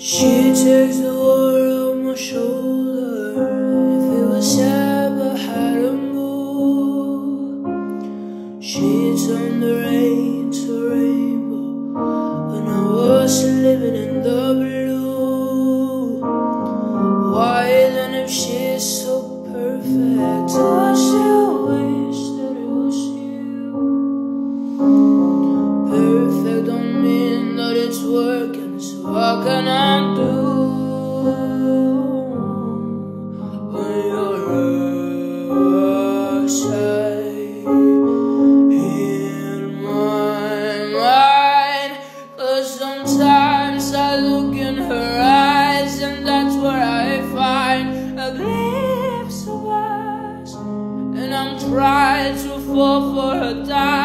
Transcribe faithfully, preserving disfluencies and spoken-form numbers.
She takes the world off my shoulder. If it was sad but had a move, she turned the rain to rainbow when I was living in the blue. Why then, if she's so perfect, do I still wish that it was you? Perfect don't mean that it's working, so what can I do when you're outside in my mind? 'Cause sometimes I look in her eyes, and that's where I find a glimpse of us, and I'm trying to fall for her time.